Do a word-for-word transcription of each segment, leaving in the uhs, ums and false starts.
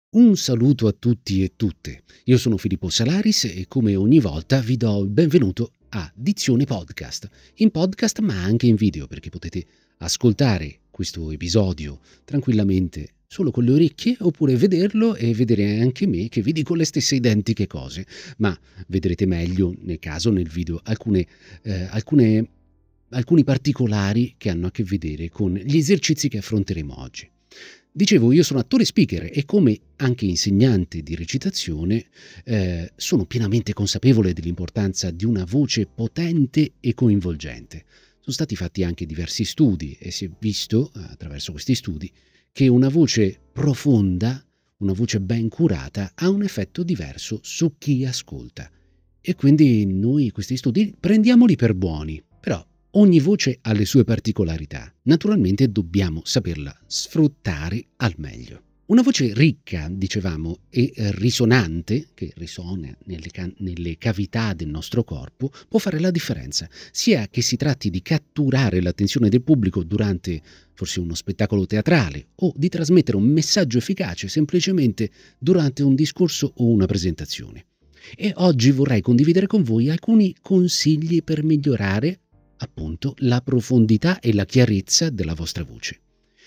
Un saluto a tutti e tutte. Io sono Filippo Salaris e come ogni volta vi do il benvenuto a Dizione Podcast, in podcast ma anche in video perché potete ascoltare questo episodio tranquillamente solo con le orecchie oppure vederlo e vedere anche me che vi dico le stesse identiche cose, ma vedrete meglio nel caso nel video alcune, eh, alcune, alcuni particolari che hanno a che vedere con gli esercizi che affronteremo oggi. Dicevo, io sono attore speaker e come anche insegnante di recitazione eh, sono pienamente consapevole dell'importanza di una voce potente e coinvolgente. Sono stati fatti anche diversi studi e si è visto, attraverso questi studi, che una voce profonda, una voce ben curata, ha un effetto diverso su chi ascolta. E quindi noi questi studi prendiamoli per buoni, però ogni voce ha le sue particolarità. Naturalmente dobbiamo saperla sfruttare al meglio. Una voce ricca, dicevamo, e risonante, che risuona nelle, ca- nelle cavità del nostro corpo, può fare la differenza, sia che si tratti di catturare l'attenzione del pubblico durante forse uno spettacolo teatrale o di trasmettere un messaggio efficace semplicemente durante un discorso o una presentazione. E oggi vorrei condividere con voi alcuni consigli per migliorare appunto la profondità e la chiarezza della vostra voce.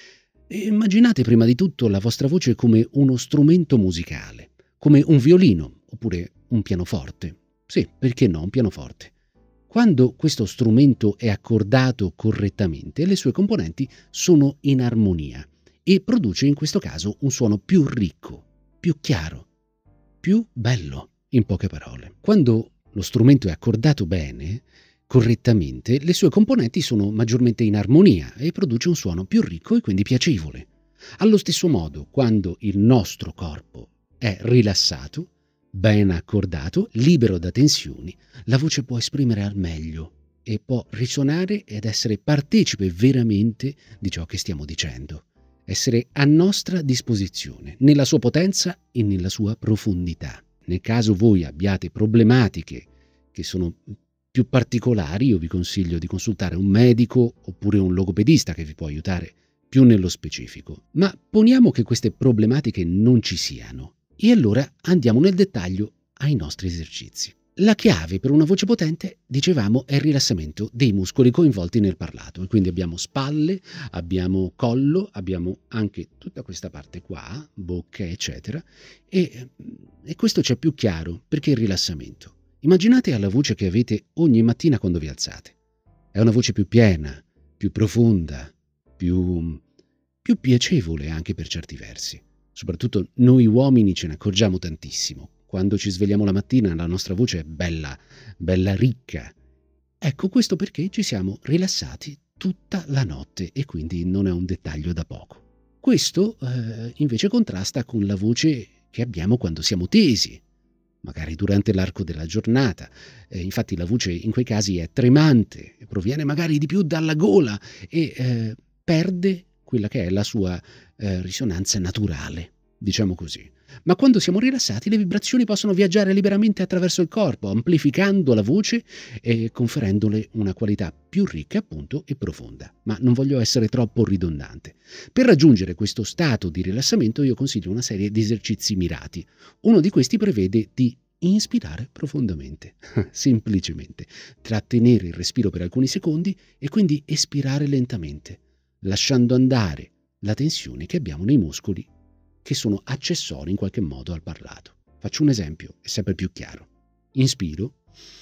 Immaginate prima di tutto la vostra voce come uno strumento musicale, come un violino oppure un pianoforte. Sì, perché no, un pianoforte. Quando questo strumento è accordato correttamente, le sue componenti sono in armonia e produce in questo caso un suono più ricco, più chiaro, più bello, in poche parole. Quando lo strumento è accordato bene, correttamente, le sue componenti sono maggiormente in armonia e produce un suono più ricco e quindi piacevole. Allo stesso modo, quando il nostro corpo è rilassato, ben accordato, libero da tensioni, la voce può esprimere al meglio e può risuonare ed essere partecipe veramente di ciò che stiamo dicendo, essere a nostra disposizione, nella sua potenza e nella sua profondità. Nel caso voi abbiate problematiche che sono più particolari, io vi consiglio di consultare un medico oppure un logopedista che vi può aiutare più nello specifico. Ma poniamo che queste problematiche non ci siano e allora andiamo nel dettaglio ai nostri esercizi. La chiave per una voce potente, dicevamo, è il rilassamento dei muscoli coinvolti nel parlato. E quindi abbiamo spalle, abbiamo collo, abbiamo anche tutta questa parte qua, bocca, eccetera. E, e questo c'è più chiaro perché il rilassamento. Immaginate la voce che avete ogni mattina quando vi alzate. È una voce più piena, più profonda, più, più piacevole anche per certi versi. Soprattutto noi uomini ce ne accorgiamo tantissimo. Quando ci svegliamo la mattina la nostra voce è bella, bella ricca. Ecco questo perché ci siamo rilassati tutta la notte e quindi non è un dettaglio da poco. Questo eh, invece contrasta con la voce che abbiamo quando siamo tesi, magari durante l'arco della giornata. Eh, infatti la voce in quei casi è tremante, proviene magari di più dalla gola e eh, perde quella che è la sua eh, risonanza naturale, diciamo così. Ma quando siamo rilassati le vibrazioni possono viaggiare liberamente attraverso il corpo, amplificando la voce e conferendole una qualità più ricca appunto e profonda. Ma non voglio essere troppo ridondante. Per raggiungere questo stato di rilassamento io consiglio una serie di esercizi mirati. Uno di questi prevede di inspirare profondamente, semplicemente, trattenere il respiro per alcuni secondi e quindi espirare lentamente, lasciando andare la tensione che abbiamo nei muscoli che sono accessori in qualche modo al parlato. Faccio un esempio, è sempre più chiaro. Inspiro,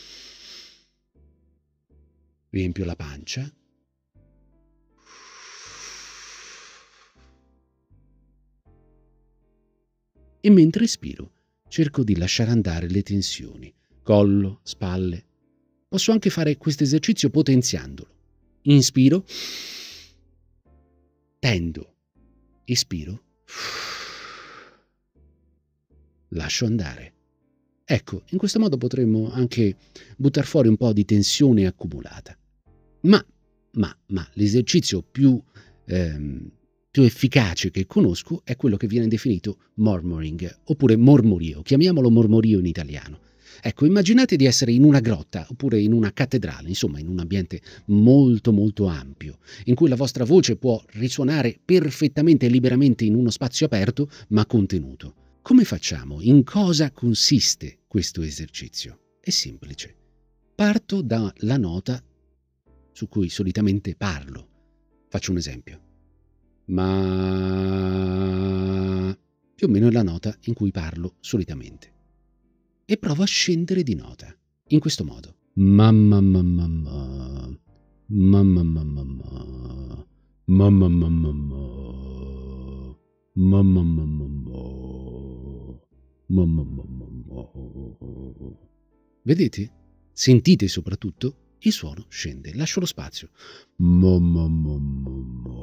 riempio la pancia, e mentre espiro cerco di lasciare andare le tensioni, collo, spalle. Posso anche fare questo esercizio potenziandolo. Inspiro, tendo, espiro, lascio andare. Ecco, in questo modo potremmo anche buttar fuori un po' di tensione accumulata. Ma, ma, ma l'esercizio più, ehm, più efficace che conosco è quello che viene definito murmuring, oppure mormorio, chiamiamolo mormorio in italiano. Ecco, immaginate di essere in una grotta, oppure in una cattedrale, insomma in un ambiente molto molto ampio, in cui la vostra voce può risuonare perfettamente e liberamente in uno spazio aperto, ma contenuto. Come facciamo? In cosa consiste questo esercizio? È semplice. Parto dalla nota su cui solitamente parlo. Faccio un esempio. Ma più o meno è la nota in cui parlo solitamente. E provo a scendere di nota, in questo modo. Mamma mamma mamma. Mamma mamma mamma. Mamma mamma mamma. Mamma mamma mamma. Mamma mamma mamma. Vedete? Sentite soprattutto? Il suono scende. Lascio lo spazio. Mamma mamma mamma.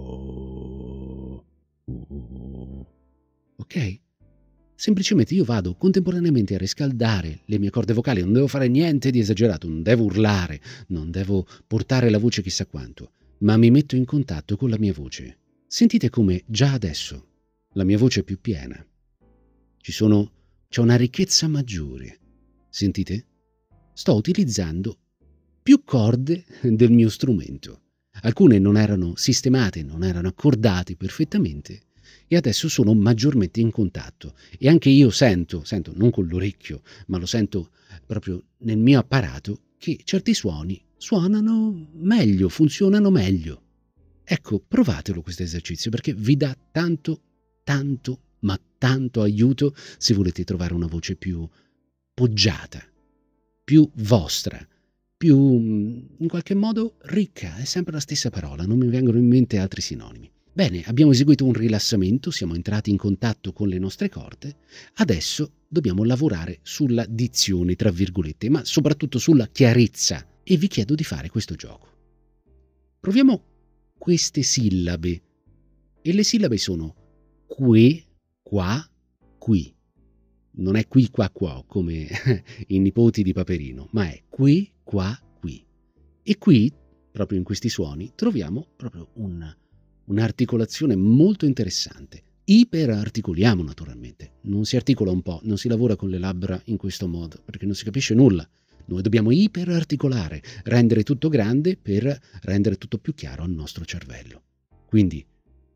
Ok? Semplicemente io vado contemporaneamente a riscaldare le mie corde vocali, non devo fare niente di esagerato, non devo urlare, non devo portare la voce chissà quanto, ma mi metto in contatto con la mia voce. Sentite come già adesso la mia voce è più piena. Ci sono, c'è una ricchezza maggiore. Sentite? Sto utilizzando più corde del mio strumento. Alcune non erano sistemate, non erano accordate perfettamente e adesso sono maggiormente in contatto. E anche io sento, sento non con l'orecchio, ma lo sento proprio nel mio apparato, che certi suoni suonano meglio, funzionano meglio. Ecco, provatelo questo esercizio perché vi dà tanto, tanto, ma tanto aiuto se volete trovare una voce più poggiata, più vostra, più in qualche modo ricca. È sempre la stessa parola, non mi vengono in mente altri sinonimi. Bene, abbiamo eseguito un rilassamento, siamo entrati in contatto con le nostre corde, adesso dobbiamo lavorare sulla dizione, tra virgolette, ma soprattutto sulla chiarezza, e vi chiedo di fare questo gioco. Proviamo queste sillabe, e le sillabe sono que, qua, qui. Non è qui, qua, qua, come i nipoti di Paperino, ma è qui, qua, qui. E qui, proprio in questi suoni, troviamo proprio un, un'articolazione molto interessante. Iperarticoliamo naturalmente, non si articola un po', non si lavora con le labbra in questo modo, perché non si capisce nulla. Noi dobbiamo iperarticolare, rendere tutto grande per rendere tutto più chiaro al nostro cervello. Quindi,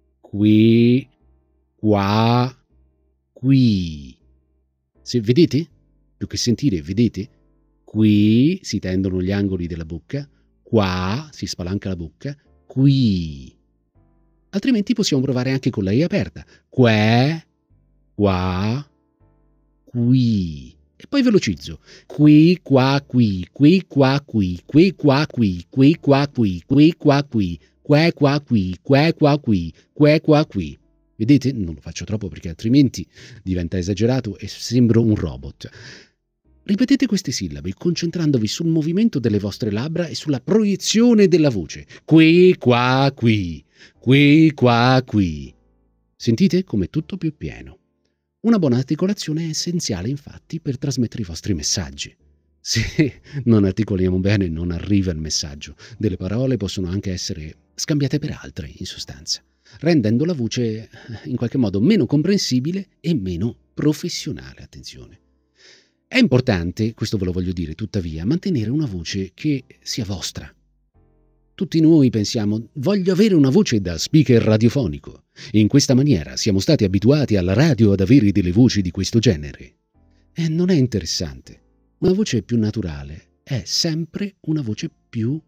qui, qua, qui. Se vedete, più che sentire, vedete, qui si tendono gli angoli della bocca, qua si spalanca la bocca, qui. Altrimenti possiamo provare anche con la I aperta. Que, qua, qui. E poi velocizzo. Qui, qua, qui, qui, qua, qui, qui, qua, qui, qui, qua, qui, qui, qua, qui, que, qua, qui, que, qua, qui, que, qua, qui. Vedete? Non lo faccio troppo perché altrimenti diventa esagerato e sembro un robot. Ripetete queste sillabe concentrandovi sul movimento delle vostre labbra e sulla proiezione della voce. Qui, qua, qui. Qui, qua, qui. Sentite come è tutto più pieno. Una buona articolazione è essenziale, infatti, per trasmettere i vostri messaggi. Se non articoliamo bene, non arriva il messaggio. Delle parole possono anche essere scambiate per altre, in sostanza, rendendo la voce in qualche modo meno comprensibile e meno professionale. Attenzione. È importante, questo ve lo voglio dire, tuttavia, mantenere una voce che sia vostra. Tutti noi pensiamo, voglio avere una voce da speaker radiofonico. E in questa maniera siamo stati abituati alla radio ad avere delle voci di questo genere. E non è interessante. Una voce più naturale è sempre una voce più,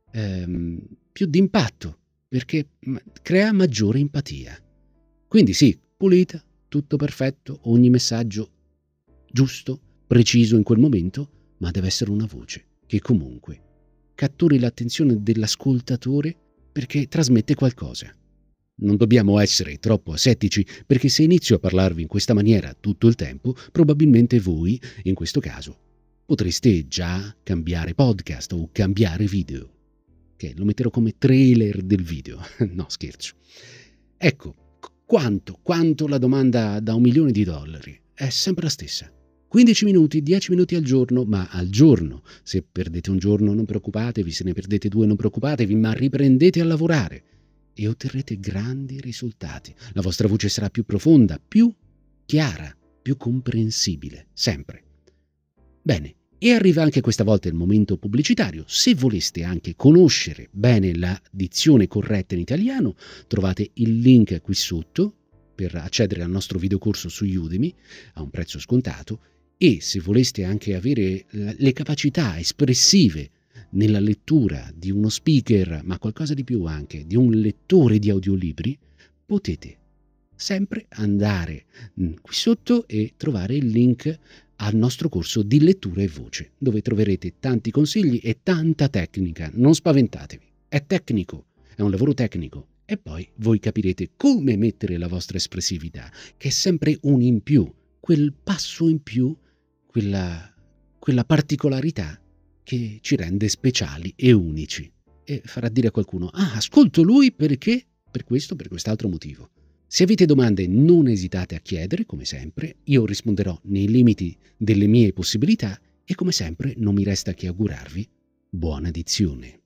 ehm, più d'impatto, perché crea maggiore empatia. Quindi sì, pulita, tutto perfetto, ogni messaggio giusto, preciso in quel momento, ma deve essere una voce che comunque catturi l'attenzione dell'ascoltatore perché trasmette qualcosa. Non dobbiamo essere troppo asettici, perché se inizio a parlarvi in questa maniera tutto il tempo, probabilmente voi, in questo caso, potreste già cambiare podcast o cambiare video. Che lo metterò come trailer del video. No, scherzo. Ecco, quanto, quanto la domanda da un milione di dollari è sempre la stessa. quindici minuti, dieci minuti al giorno, ma al giorno. Se perdete un giorno non preoccupatevi, se ne perdete due non preoccupatevi, ma riprendete a lavorare e otterrete grandi risultati. La vostra voce sarà più profonda, più chiara, più comprensibile, sempre. Bene, e arriva anche questa volta il momento pubblicitario. Se voleste anche conoscere bene la dizione corretta in italiano, trovate il link qui sotto per accedere al nostro videocorso su Udemy a un prezzo scontato, e se voleste anche avere le capacità espressive nella lettura di uno speaker, ma qualcosa di più anche, di un lettore di audiolibri, potete sempre andare qui sotto e trovare il link al nostro corso di lettura e voce, dove troverete tanti consigli e tanta tecnica. Non spaventatevi, è tecnico, è un lavoro tecnico, e poi voi capirete come mettere la vostra espressività, che è sempre un in più, quel passo in più, quella, quella particolarità che ci rende speciali e unici, e farà dire a qualcuno: ah, ascolto lui perché, per questo, per quest'altro motivo. Se avete domande non esitate a chiedere, come sempre, io risponderò nei limiti delle mie possibilità, e come sempre non mi resta che augurarvi buona dizione.